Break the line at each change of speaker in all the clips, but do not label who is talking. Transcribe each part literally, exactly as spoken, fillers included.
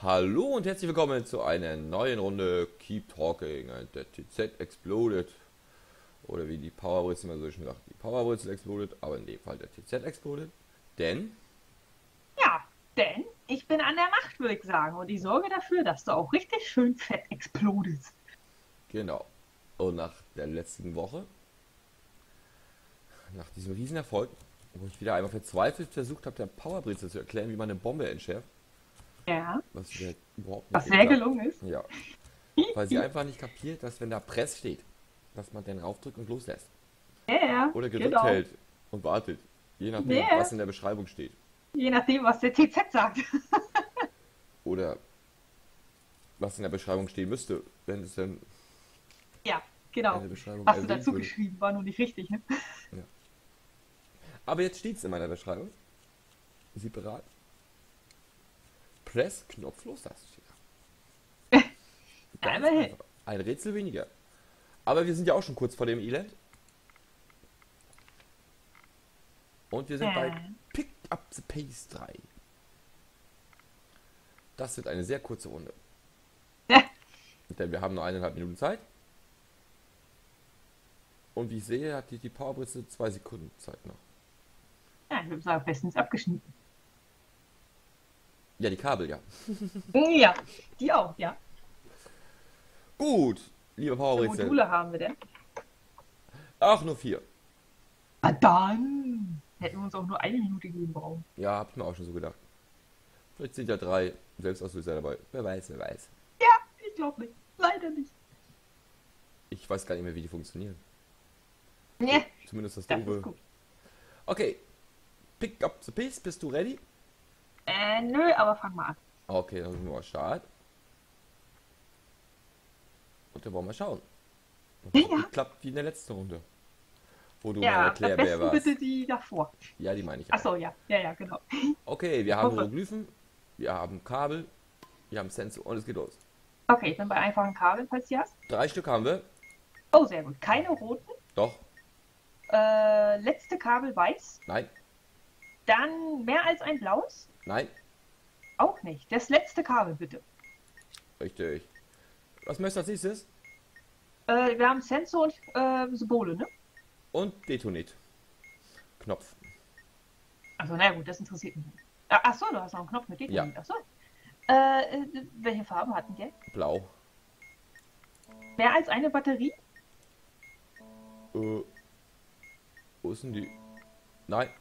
Hallo und herzlich willkommen zu einer neuen Runde Keep Talking and der T Z Exploded. Oder wie die Powerwurzel immer so schön sagt, die Powerwurzel exploded, aber in dem Fall der T Z exploded. Denn,
Ja, denn ich bin an der Macht, würde ich sagen. Und ich sorge dafür, dass du auch richtig schön fett explodest.
genau, und nach der letzten Woche, nach diesem Riesenerfolg, wo ich wieder einmal verzweifelt versucht habe, der Powerbrezel zu erklären, wie man eine Bombe entschärft,
Ja,
was wieder überhaupt nicht
was sehr
geklappt.
gelungen ist.
Ja, weil sie einfach nicht kapiert, dass wenn da Press steht, dass man den raufdrückt und loslässt.
Ja, ja,
Oder gedrückt
genau.
hält und wartet, je nachdem,
Ja,
was in der Beschreibung steht.
je nachdem, was der T Z sagt.
Oder was in der Beschreibung stehen müsste, wenn es denn
Ja,
eine
genau.
Beschreibung
Hast du
erwähnt
dazu
würde.
geschrieben, war nur nicht richtig, ne?
Ja. Aber jetzt steht es in meiner Beschreibung. Sie bereit? Press, Knopf, los, das steht da.
Ja,
Ganz
immerhin.
einfach. Ein Rätsel weniger. Aber wir sind ja auch schon kurz vor dem Elend. Und wir sind bei
Äh,
Pick Up the Pace drei. Das wird eine sehr kurze Runde.
ja,
Denn wir haben nur eineinhalb Minuten Zeit. Und wie ich sehe, hat die, die Powerbritze zwei Sekunden Zeit noch.
ja, ich würde sagen, bestens abgeschnitten.
Ja, die Kabel, ja.
Ja, die auch, ja.
Gut, liebe
Wie viele
Powerbrezel.
Module haben wir denn?
Ach, nur vier.
Ah, dann hätten wir uns auch nur eine Minute geben brauchen.
Ja, hab ich mir auch schon so gedacht. Vielleicht sind ja drei Selbstauslöser dabei. Wer weiß, wer weiß.
Ja, ich glaube nicht. Leider nicht.
Ich weiß gar nicht mehr, wie die funktionieren.
Ja,
Zumindest das
das ist
doofe.
gut.
Okay, Pick Up the Pace. Bist du ready?
Äh, nö, aber fang mal an.
Okay, dann sind wir mal Start. Und dann wollen wir schauen, ob es so
Ja,
gut klappt wie in der letzten Runde. Wo du mein
ja, am
Erklärbär
besten
warst.
bitte die davor.
Ja, die meine ich
Ach
auch.
so, ja, ja, ja, genau.
Okay, wir
Ich
haben
hoffe.
Hieroglyphen, wir haben Kabel, wir haben Sensor und es geht los.
Okay, ich bin bei einfachen Kabeln, falls du die hast.
Drei Stück haben wir.
Oh, sehr gut. Keine roten.
Doch,
Äh, letzte Kabel weiß.
nein,
Dann mehr als ein blaues.
nein,
Auch nicht. Das letzte Kabel, bitte.
richtig. Was möchtest du als nächstes?
Äh, wir haben Sensor und äh, Symbole, ne?
Und Detonate. Knopf.
Also, na gut, das interessiert mich nicht. Ah, ach so, du hast noch einen Knopf mit
Ja.
Detonit. Ach so. Äh, äh, welche Farben hatten die?
Blau.
Mehr als eine Batterie?
Äh, wo ist denn die? Nein.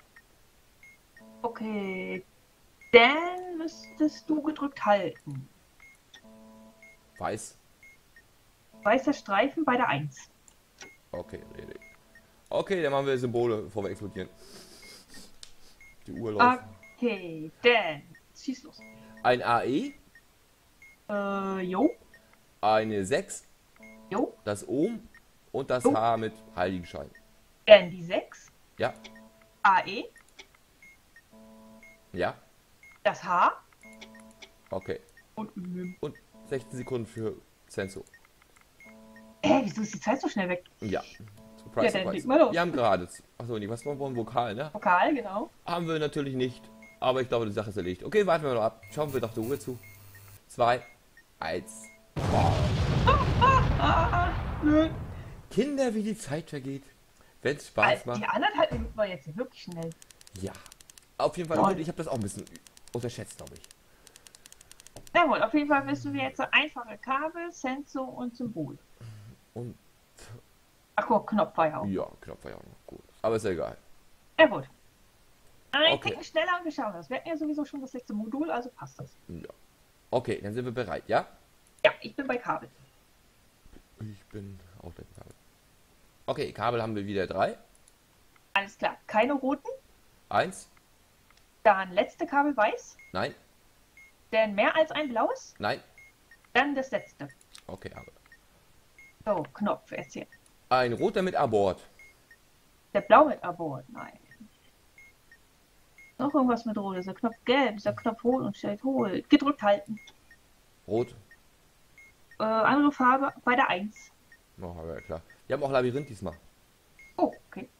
Okay. Dann müsstest du gedrückt halten.
Weiß.
Weißer Streifen bei der eins.
Okay, richtig. Okay, dann machen wir Symbole, bevor wir explodieren. Die Uhr läuft.
Okay, dann schieß los.
Ein A E,
Äh, jo,
eine sechs,
jo,
das Ohm und das
Jo.
H mit Heiligenschein.
dann die sechs,
Ja,
A E,
ja,
das H
okay.
und Ö.
Und sechzehn Sekunden für Sensor.
Äh, wieso ist die Zeit so schnell weg?
Ja. Surprise,
Ja, dann
surprise.
leg mal los.
Wir haben gerade. Achso, nee, was war ein Vokal, ne?
Vokal, genau.
Haben wir natürlich nicht. Aber ich glaube, die Sache ist erledigt. Okay, warten wir noch ab. Schauen wir doch der Uhr zu. Zwei, eins.
Ah, nö.
Kinder, wie die Zeit vergeht. Wenn es Spaß
Also, die
macht.
anderthalb Minuten war jetzt wirklich schnell.
Ja. Auf jeden Fall.
Toll.
Und ich habe das auch ein bisschen unterschätzt, glaube ich.
Na gut, auf jeden Fall wissen wir jetzt so einfache Kabel, Sensor und Symbol.
Und
Ach guck, Knopf war ja auch.
ja, Knopf war ja auch noch gut. Aber ist ja egal.
Ja gut. Ein
Okay.
Ticken schneller angeschaut hast. Wir hatten ja sowieso schon das letzte Modul, also passt das.
Ja. Okay, dann sind wir bereit, ja?
Ja, ich bin bei Kabel.
Ich bin auch der Kabel. Okay, Kabel haben wir wieder drei.
Alles klar. Keine roten.
Eins.
Dann letzte Kabel weiß.
Nein.
Dann mehr als ein blaues.
Nein.
Dann das letzte.
Okay, aber.
So, Knopf, erzähl.
Ein roter mit Abort.
Der blau mit Abort. Nein. Noch irgendwas mit rot. Ist der Knopf gelb? Ist der Knopf rot und steht hohl? Gedrückt halten.
Rot.
Äh, andere Farbe bei der eins.
Oh, ja klar. Wir haben auch Labyrinth diesmal.
Oh, okay.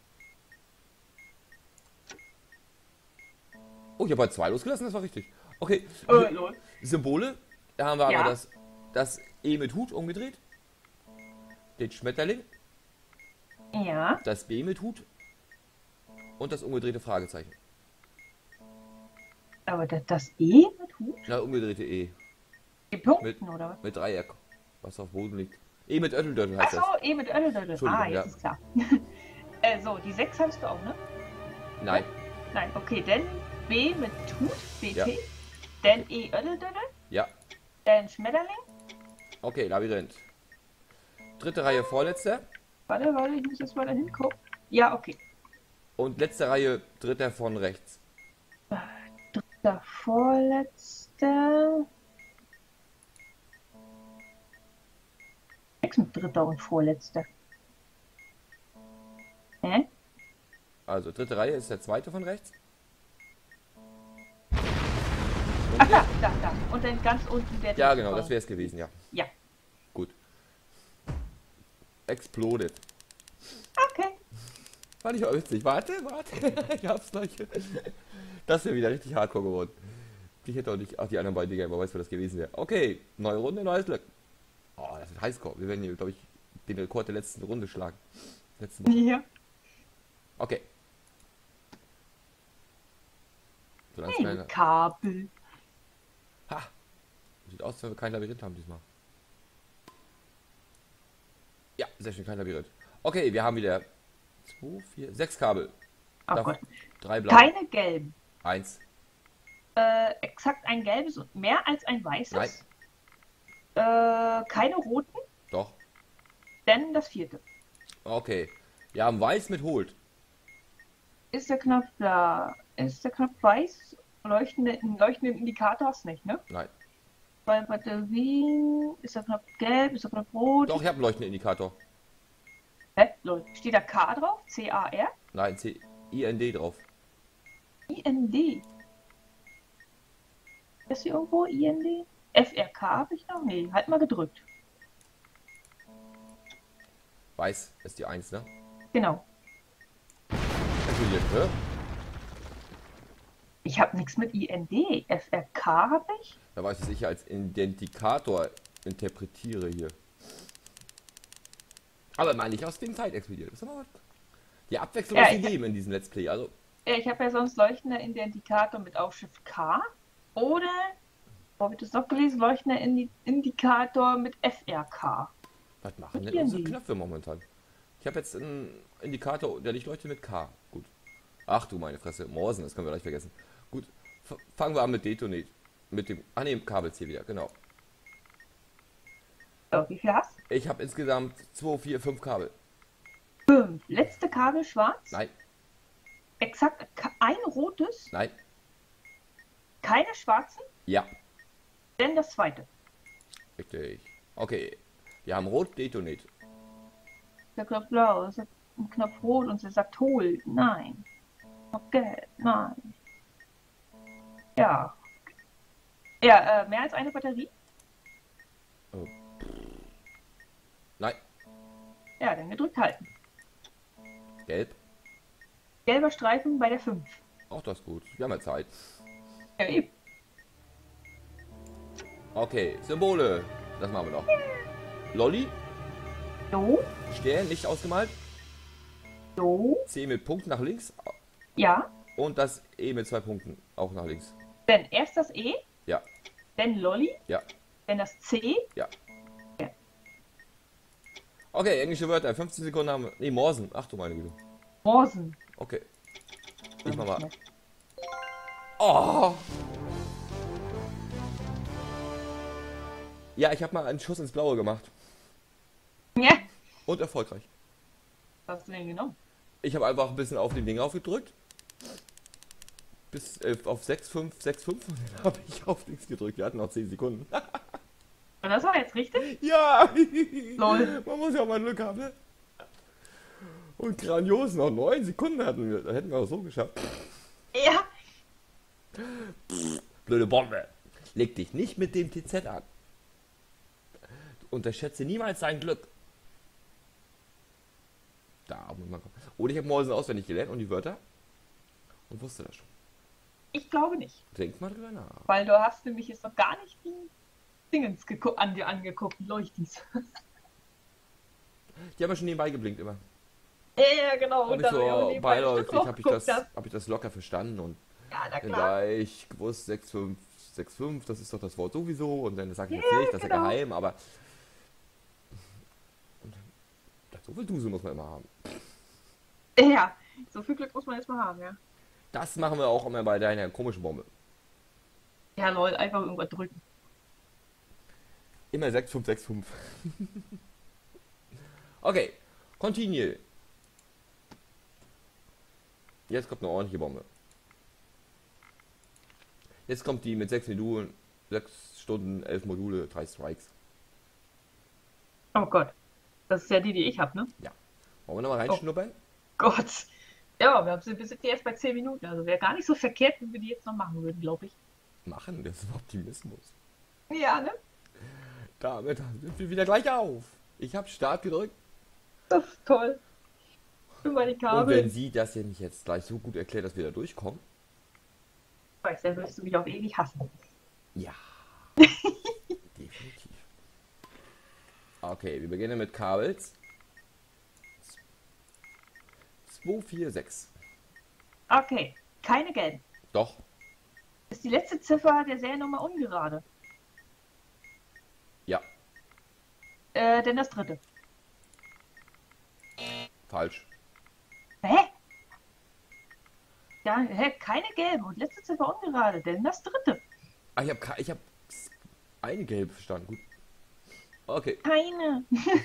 Oh, ich habe bei zwei losgelassen, das war richtig. Okay.
Äh, lol.
Symbole. Da haben wir
Ja.
einmal das, das E mit Hut umgedreht. Den Schmetterling.
Ja.
Das B mit Hut. Und das umgedrehte Fragezeichen.
Aber das, das E mit Hut?
Na, umgedrehte E.
Die Punkten,
Mit,
oder was?
mit Dreieck. Was auf Boden liegt. E mit Ötteldöttel heißt
Achso,
das.
E mit Ödel.
Entschuldigung,
Ah, jetzt
ja.
ist klar. äh, so, die sechs hast du auch, ne?
Nein.
Nein, okay, dann B mit Hut, B T.
Ja.
Dann E Ödel.
Ja.
Dann Schmetterling.
Okay, Labyrinth. Dritte Reihe, vorletzter.
Warte, warte, ich muss jetzt mal da hingucken. Ja, okay.
Und letzte Reihe, dritter von rechts.
Der vorletzte. Nix mit dritter und vorletzter. Hä?
Also, dritte Reihe ist der zweite von rechts.
Ach da, da, da. Und dann ganz unten der
Ja,
dritte
genau,
von-
das wäre es gewesen, ja.
Ja.
Gut. Exploded.
Okay.
Fand ich auch witzig. Warte, warte. Ich hab's gleich. Das wäre wieder richtig hardcore geworden. Ich hätte auch nicht. Ach, die anderen beiden Dinger, wer weiß, wer das gewesen wäre. Okay, neue Runde, neues Glück. Oh, das wird Highscore. Wir werden hier, glaube ich, den Rekord der letzten Runde schlagen. Letzten Woche.
Ja.
Okay. So ganz
Hey,
kleiner.
Kabel.
Ha! Sieht aus, als wenn wir kein Labyrinth haben diesmal. Ja, sehr schön, kein Labyrinth. Okay, wir haben wieder zwei, vier, sechs Kabel.
Oh
Davon
Gott.
drei blaue.
Keine gelben.
Eins.
Äh, exakt ein gelbes und mehr als ein weißes.
Nein.
Äh, keine roten.
Doch.
Denn das vierte.
Okay. Wir haben weiß mit Holt.
Ist der Knopf da? Ist der Knopf weiß? Leuchtende, einen leuchtenden Indikator hast du nicht, ne?
Nein.
Bei Batterien ist der Knopf gelb, ist der Knopf rot.
Doch, ich habe einen leuchtenden Indikator.
Hä? Lol. Steht da K drauf? C A R?
Nein, C I N D drauf.
I N D. Ist hier irgendwo I N D? F R K habe ich noch? Nee, halt mal gedrückt.
Weiß ist die eins, ne?
Genau.
Entschuldigung, ne?
Ich habe nichts mit I N D. F R K habe ich?
Da weiß ich, ich als Identikator interpretiere hier. Aber meine ich aus dem Zeitexpediert. Das ist aber was. Die Abwechslung
Ja,
ist
ich-
gegeben in diesem Let's Play. Also,
Ja, ich habe ja sonst leuchtender Indikator mit Aufschrift K. Oder, wo habe ich das noch gelesen? Leuchtender Indi Indikator mit F R K.
was machen
Und
denn unsere
irgendwie.
Knöpfe momentan? Ich habe jetzt einen Indikator, der Lichtleuchte mit K. Gut. Ach du meine Fresse. Morsen, das können wir gleich vergessen. Gut. F fangen wir an mit Detonate. Mit dem. Ah ne, Kabels hier wieder, genau.
So, wie viel hast du?
Ich habe insgesamt zwei, vier, fünf Kabel.
Fünf. Letzte Kabel schwarz.
Nein,
Exakt ka- ein rotes.
nein,
Keine schwarzen.
ja.
Denn das zweite.
Richtig. Okay. Wir haben Rot Detonate.
Der Knopf blau, ist ein Knopf rot und sie sagt hol. Nein. Knopf gelb. Nein. Ja. Ja, äh, mehr als eine Batterie?
Nein,
Ja, dann gedrückt halten.
Gelb.
Gelber Streifen bei der fünf.
Auch das ist gut. Wir haben ja Zeit.
Ja, eben.
Okay, Symbole. Das machen wir noch. Lolli.
So,
Stern, nicht ausgemalt.
so.
C mit Punkt nach links.
Ja.
Und das E mit zwei Punkten. Auch nach links.
Dann erst das E,
Ja,
dann Lolli,
ja,
dann das C.
ja. Okay, englische Wörter. fünfzehn Sekunden haben wir. Nee, Morsen. Ach du meine Güte.
Morsen.
Okay. Ich mach mal. Oh! Ja, ich habe mal einen Schuss ins Blaue gemacht.
Ja.
Und erfolgreich.
Was hast du denn genommen?
Ich habe einfach ein bisschen auf den Ding aufgedrückt. Bis äh, auf sechs fünf, sechs fünf und dann habe ich auf links gedrückt. Wir hatten noch zehn Sekunden.
Und das war jetzt richtig?
Ja!
Lol.
Man muss ja auch mal Glück haben, ne? Und grandios, noch neun Sekunden hatten wir. Da hätten wir auch so geschafft.
Ja.
Blöde Bombe. Leg dich nicht mit dem T Z an. Unterschätze niemals dein Glück. Da muss man kommen. Oder ich habe Morsen auswendig gelernt und die Wörter und wusste das schon.
Ich glaube nicht.
Denk mal drüber nach.
Weil du hast nämlich jetzt noch gar nicht die Dingens geguckt, an dir angeguckt, Leuchtis.
Die haben ja schon nebenbei geblinkt immer.
Ja, genau.
Habe
Und
ich
da du ja auch
so
nebenbei bestimmt
beiläufig,
drauf
habe ich,
geguckt
das,
hast.
hab ich das locker verstanden. Und
Ja, na
dann
klar.
da ich gewusst, sechs fünf, sechs fünf, das ist doch das Wort sowieso. Und dann sage ich
Ja,
jetzt nicht, das ist ja
genau.
geheim, aber so viel Dusel muss man immer haben.
Ja, so viel Glück muss man jetzt mal haben, ja.
Das machen wir auch immer bei deiner komischen Bombe.
Ja, lol, einfach irgendwas drücken.
Immer sechs fünf sechs fünf. Okay, continue. Jetzt kommt eine ordentliche Bombe. Jetzt kommt die mit sechs Modulen, sechs Stunden, elf Module, drei Strikes.
Oh Gott. Das ist ja die, die ich habe, ne?
Ja. Wollen wir nochmal
Oh
reinschnuppern?
Gott. Ja, wir sind, wir sind jetzt bei zehn Minuten. Also wäre gar nicht so verkehrt, wenn wir die jetzt noch machen würden, glaube ich.
Machen, das ist Optimismus.
Ja, ne?
Damit sind wir wieder gleich auf. Ich habe Start gedrückt.
Das ist toll. Für meine
Und wenn
Kabel.
sie das ja nicht jetzt gleich so gut erklärt, dass wir da durchkommen.
Weißt du, dann wirst du mich auf ewig hassen.
Ja, definitiv. Okay, wir beginnen mit Kabels. zwei vier sechs.
Okay, keine gelben.
Doch,
Ist die letzte Ziffer der Seriennummer ungerade?
ja,
Äh, denn das dritte.
falsch.
Hä? Ja, hä? Keine gelben und letzte Ziffer ungerade, denn das dritte.
Ah, ich habe ich hab eine gelbe verstanden. Gut. Okay,
Keine.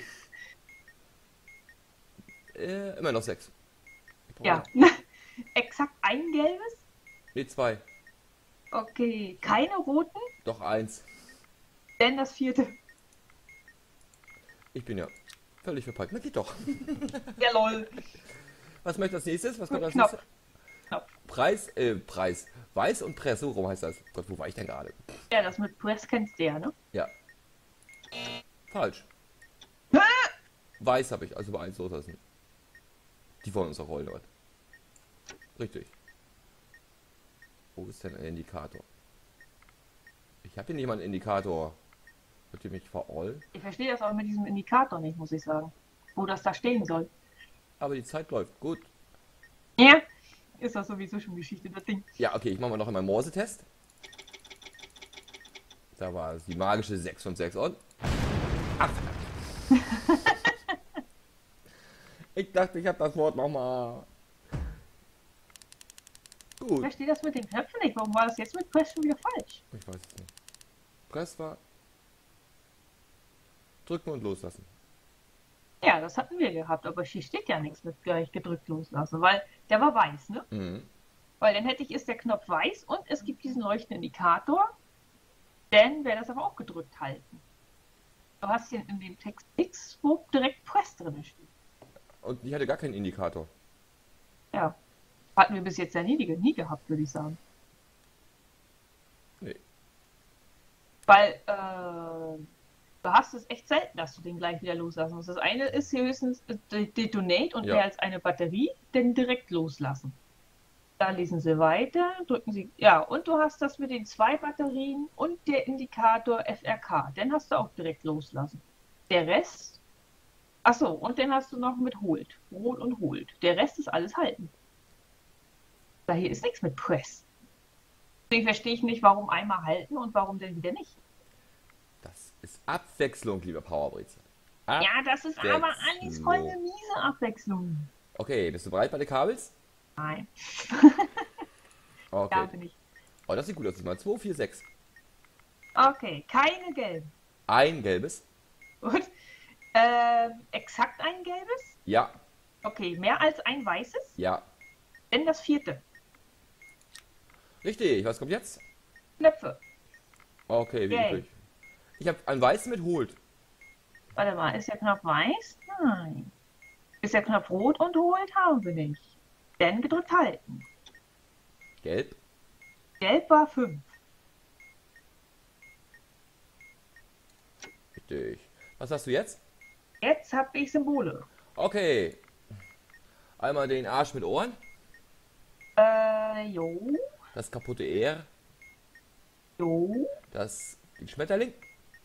äh, immer noch sechs.
Ja. Exakt ein gelbes?
Ne, zwei.
Okay, keine roten,
Doch eins.
denn das vierte.
Ich bin ja völlig verpeilt. Na, geht doch.
Ja, lol.
Was möchte als nächstes? Was kommt als
Knopf.
nächstes?
Knopf.
Preis, äh, Preis. Weiß und Press, so rum heißt das. Gott, wo war ich denn gerade?
Ja, das mit Press kennst du ja, ne?
Ja. Falsch. Weiß habe ich, also bei eins so ist das nicht. Die wollen uns auch rollen dort. Richtig. Wo ist denn ein Indikator? Ich habe hier nicht mal einen Indikator. Könnt ihr mich verollen?
Ich verstehe das auch mit diesem Indikator nicht, muss ich sagen. Wo das da stehen soll.
Aber die Zeit läuft. Gut.
Ja. Ist das sowieso schon Geschichte, das Ding.
Ja, okay, ich mache mal noch einmal Morse-Test. Da war es die magische sechs von sechs und... Ach, ich dachte, ich habe das Wort nochmal.
Ich
Gut.
verstehe das mit den Knöpfen nicht. Warum war das jetzt mit Press schon wieder falsch?
Ich weiß es nicht. Press war... Drücken und loslassen.
Ja, das hatten wir gehabt, aber hier steht ja nichts mit gleich gedrückt loslassen, weil der war weiß, ne?
Mhm.
Weil dann hätte ich, ist der Knopf weiß und es gibt diesen leuchtenden Indikator, dann wäre das aber auch gedrückt halten. Du hast hier in dem Text X, wo direkt Press drin steht.
Und ich hatte gar keinen Indikator.
Ja, hatten wir bis jetzt ja nie, nie gehabt, würde ich sagen.
Nee.
Weil, äh, du hast es echt selten, dass du den gleich wieder loslassen musst. Das eine ist hier höchstens äh, Detonate und
Ja.
mehr als eine Batterie, dann direkt loslassen. Da lesen Sie weiter, drücken Sie, ja, und du hast das mit den zwei Batterien und der Indikator F R K. Den hast du auch direkt loslassen. Der Rest, achso, und den hast du noch mit Hold. Rot und Hold. Der Rest ist alles halten. Da hier ist nichts mit Press. Deswegen verstehe ich nicht, warum einmal halten und warum denn wieder nicht.
Das ist Abwechslung, lieber Powerbrezel.
Ja, das ist aber alles voll
Abwechslung.
eine miese Abwechslung.
Okay, bist du bereit bei den Kabels?
Nein,
Okay.
da bin ich.
Oh, das sieht gut aus. Mal zwei, vier, sechs.
Okay, keine gelben.
Ein gelbes.
Gut. Ähm, exakt ein gelbes?
Ja,
Okay, mehr als ein weißes?
ja.
Denn das vierte.
Richtig, was kommt jetzt?
Knöpfe.
Okay, wie
Yay.
üblich. Ich habe einen weißen mit Holt.
Warte mal, ist der Knopf weiß? Nein. Ist der Knopf rot und holt? Haben wir nicht. Denn gedrückt halten.
Gelb.
Gelb war fünf.
Richtig. Was hast du jetzt?
Jetzt habe ich Symbole.
Okay. Einmal den Arsch mit Ohren.
Äh, jo,
Das kaputte R.
jo,
Das den Schmetterling.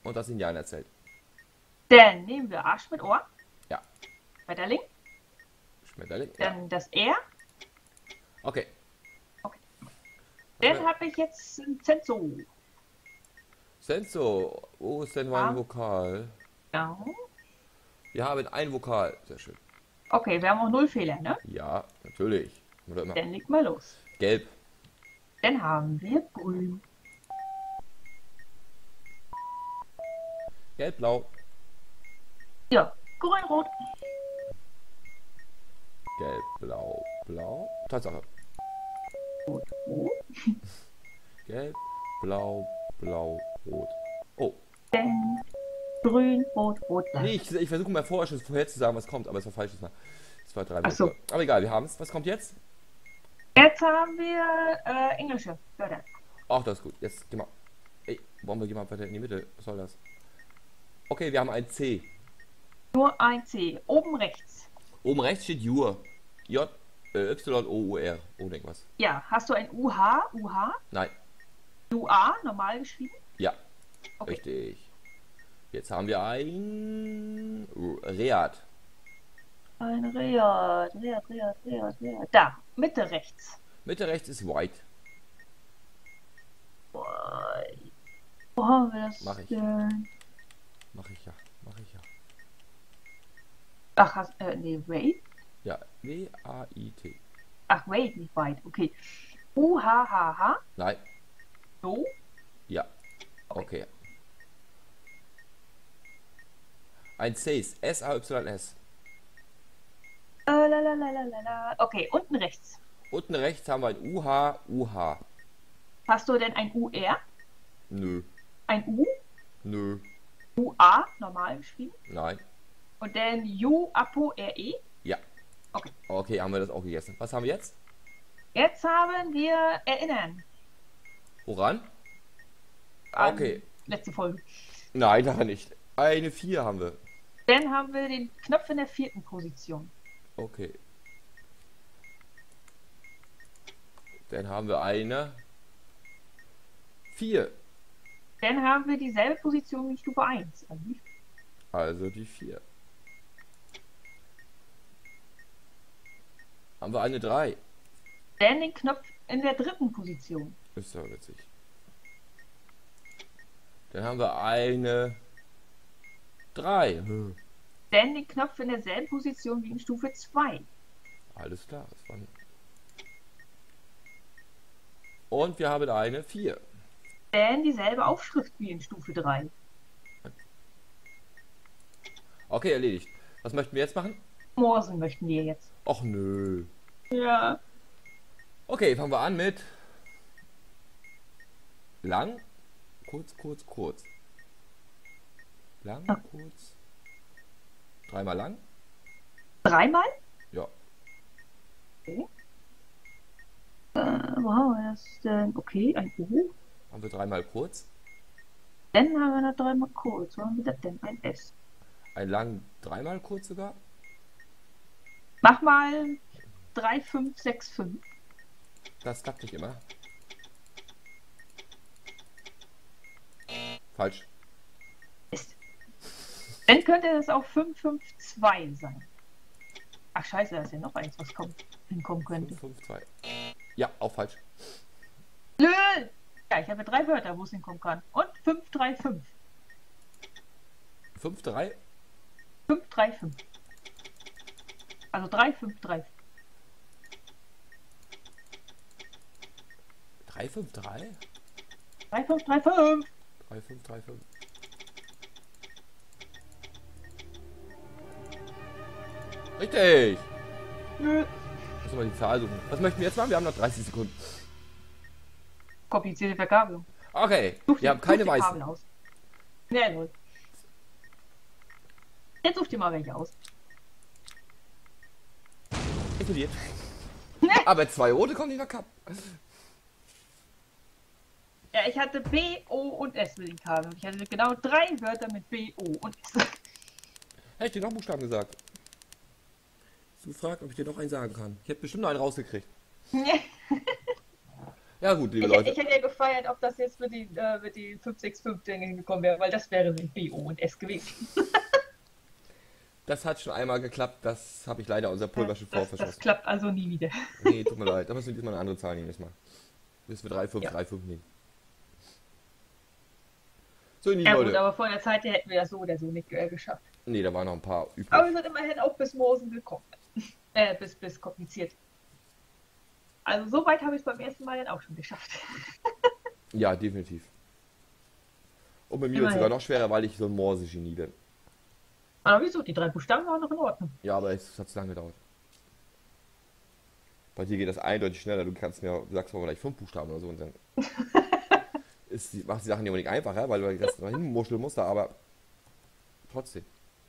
Und das Indianerzelt.
Dann nehmen wir Arsch mit Ohr.
Ja.
Schmetterling.
Schmetterling. Ja.
Dann das R.
Okay.
Dann habe ich jetzt ein Zenso.
Senso. Wo ist denn mein
Ja.
Vokal?
Ja.
Wir haben ein Vokal. Sehr schön.
Okay, wir haben auch null Fehler, ne?
Ja, natürlich. Oder immer.
Dann leg mal los.
Gelb.
Dann haben wir grün.
Gelb, blau.
Ja, grün, rot.
Gelb, blau, blau. Tatsache.
Rot, rot.
Gelb, blau, blau, rot. Oh.
Dann grün, rot, rot, blau.
Nee, ich, ich versuche mal vorher schon vorher zu sagen, was kommt, aber es war falsch diesmal. Zwei, drei
Ach so.
Mal. Aber egal, wir haben es. Was kommt jetzt?
Jetzt haben wir äh, englische Wörter.
Ach, das ist gut. Jetzt geh mal. Ey, wollen wir gehen mal weiter in die Mitte? Was soll das? Okay, wir haben ein C.
Nur ein C. Oben rechts.
Oben rechts steht Jur. J, äh, Y, O, U, R. Oh, irgendwas.
Ja, hast du ein U H? U H?
Nein.
U A, normal geschrieben?
Ja.
Okay.
Richtig. Jetzt haben wir ein Reat.
Ein Reat, Reat, Reat, Reat, Reat. Da, Mitte rechts.
Mitte rechts ist White.
Wo haben wir das
Mach ich.
denn?
Mach ich ja. Mach ich ja.
Ach, hast, äh, nee, wait.
Ja. W A I T.
Ach, wait, nicht weit. Okay. U H H H.
Nein.
So.
Ja. Okay. Ein C ist S A Y S.
Äh, la, la, la, la, la, la. Okay, unten rechts.
Unten rechts haben wir ein U H U H.
Hast du denn ein U R?
Nö.
Ein U?
Nö.
U A, normal geschrieben.
Nein.
Und dann U, Apo, R E.
Ja.
Okay.
Okay, haben wir das auch gegessen. Was haben wir jetzt?
Jetzt haben wir Erinnern.
Woran?
An
Okay.
Letzte Folge.
Nein, da nicht. Eine vier haben wir.
Dann haben wir den Knopf in der vierten Position.
Okay. Dann haben wir eine vier.
Dann haben wir dieselbe Position wie Stufe eins. Also die-
Also die vier. Haben wir eine drei.
Dann den Knopf in der dritten Position.
Ist ja witzig. Dann haben wir eine drei. Hm.
Dann den Knopf in derselben Position wie in Stufe zwei.
Alles klar. Das war... Und wir haben eine vier.
Dann dieselbe Aufschrift wie in Stufe drei.
Okay, erledigt. Was möchten wir jetzt machen?
Morsen möchten wir jetzt.
Och nö.
Ja.
Okay, fangen wir an mit lang, kurz, kurz, kurz. Lang,
Ja.
kurz. Dreimal lang?
Dreimal?
Ja.
Okay. Äh, wo haben wir das denn? Okay, ein U.
Haben wir dreimal kurz?
Dann haben wir noch dreimal kurz. Wo haben wir das denn? Ein S.
Ein lang, dreimal kurz sogar?
Mach mal drei, fünf, sechs, fünf.
Das klappt nicht immer. Falsch.
Ist. Dann könnte das auch fünf, fünf, zwei sein. Ach scheiße, da ist ja noch eins, was kommt, hinkommen könnte.
fünf, fünf, zwei. Ja, auch falsch.
Löhl! Ja, ich habe drei Wörter, wo es hinkommen kann. Und fünf, drei, fünf.
fünf, drei?
fünf, drei, fünf. Also drei, fünf, drei.
drei, fünf, drei?
drei, fünf, drei, fünf.
drei, fünf, drei, fünf. Richtig!
Nö.
Muss mal die Zahl suchen. Was möchten wir jetzt machen? Wir haben noch dreißig Sekunden.
Komplizierte Verkabelung.
Okay,
Such
wir
dir-
haben keine
such dir
weißen.
Kabel aus. Nee, null. Jetzt such dir mal welche aus.
Inkludiert. Aber zwei rote kommen nicht nach Cup.
Ja, ich hatte B, O und S mit den Kabeln. Ich hatte genau drei Wörter mit B, O und S.
Hätte ich dir noch Buchstaben gesagt? Du fragst, ob ich dir noch einen sagen kann. Ich hätte bestimmt noch einen rausgekriegt.
Nee.
Ja gut, liebe
Ich,
Leute.
ich hätte ja gefeiert, ob das jetzt mit den, äh, mit den fünf sechs fünf-Dingen hingekommen wäre, weil das wäre mit B, O und S gewesen.
Das hat schon einmal geklappt. Das habe ich leider unser Pulverschiff vor
Das, das
verschossen.
klappt also nie wieder.
Nee, tut mir leid. Da müssen wir diesmal eine andere Zahl nehmen. Diesmal. Müssen wir drei fünf
Ja.
drei fünf nehmen. So, liebe
Ja gut,
Leute.
aber vor der Zeit hätten wir das so oder so nicht äh, geschafft.
Nee, da waren noch ein paar übrig.
Aber wir sind immerhin auch bis Moosen gekommen. Äh, bis, bis kompliziert. Also so weit habe ich es beim ersten Mal dann auch schon geschafft.
Ja, definitiv. Und bei mir wird es sogar
Immerhin.
noch schwerer, weil ich so ein Morse-Genie bin.
Aber wieso? Die drei Buchstaben waren noch in Ordnung.
Ja, aber es hat zu lange gedauert. Bei dir geht das eindeutig schneller. Du kannst mir, du sagst mal vielleicht fünf Buchstaben oder so und dann ist die, macht die Sachen nicht unbedingt einfacher, weil du das noch hinmuscheln musst, aber trotzdem.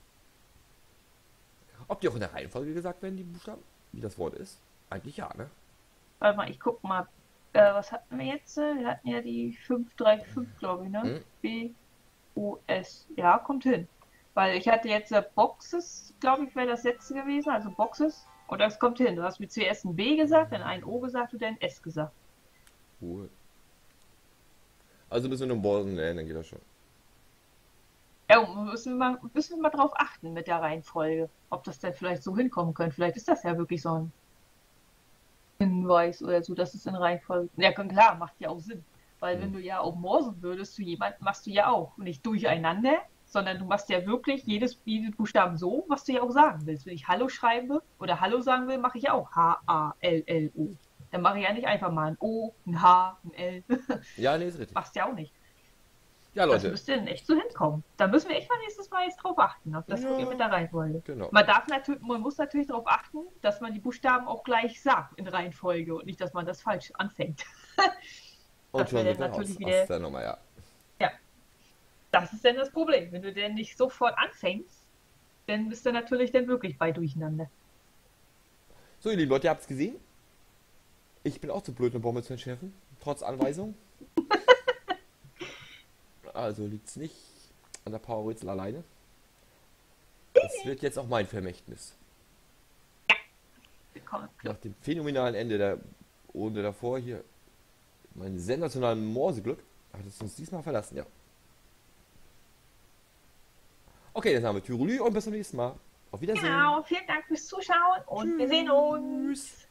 Ob die auch in der Reihenfolge gesagt werden, die Buchstaben? Wie das Wort ist? Eigentlich ja, ne?
Warte mal, ich guck mal. Äh, was hatten wir jetzt? Wir hatten ja die fünf drei fünf, glaube ich, ne?
Hm?
B, O, S. Ja, kommt hin. Weil ich hatte jetzt äh, Boxes, glaube ich, wäre das letzte gewesen, also Boxes. Und das kommt hin. Du hast mir zuerst ein B gesagt, dann ein O gesagt und dann ein S gesagt.
Cool. Also müssen wir nur Morsen lernen, dann geht das schon.
Ja, und müssen wir, mal, müssen wir mal drauf achten mit der Reihenfolge. Ob das denn vielleicht so hinkommen könnte. Vielleicht ist das ja wirklich so ein Hinweis oder so, dass es in Reihenfolge. Ja, klar, macht ja auch Sinn. Weil wenn
Hm.
du ja auch morsen würdest zu jemandem, machst du ja auch nicht durcheinander, sondern du machst ja wirklich jedes, jedes Buchstaben so, was du ja auch sagen willst. Wenn ich Hallo schreibe oder Hallo sagen will, mache ich auch H A L L O. Dann mache ich ja nicht einfach mal ein O, ein H, ein L.
Ja, nee, ist richtig.
Machst ja auch nicht.
Ja,
Das
Leute.
müsste dann echt so hinkommen. Da müssen wir echt mal nächstes Mal jetzt drauf achten, ob das wirklich mit
Ja,
der Reihenfolge.
genau.
Man darf natürlich, man muss natürlich darauf achten, dass man die Buchstaben auch gleich sagt in Reihenfolge und nicht, dass man das falsch anfängt.
Und
Das wäre
schon
dann
wird er
natürlich
raus aus
wieder,
der Nummer, ja.
ja, das ist dann das Problem. Wenn du denn nicht sofort anfängst, dann bist du natürlich dann wirklich bei Durcheinander.
So, ihr lieben Leute, ihr habt es gesehen. Ich bin auch zu blöd, eine Bombe zu entschärfen. Trotz Anweisung. Also liegt es nicht an der Powerwurzel alleine. Es wird jetzt auch mein Vermächtnis.
Willkommen im
Nach
Club.
dem phänomenalen Ende der Runde davor hier, mein sensationalen Morseglück, hat es uns diesmal verlassen, ja. Okay, dann haben wir Tyrolü und bis zum nächsten Mal. Auf Wiedersehen.
Genau, vielen Dank fürs Zuschauen und wir sehen uns.
Tschüss.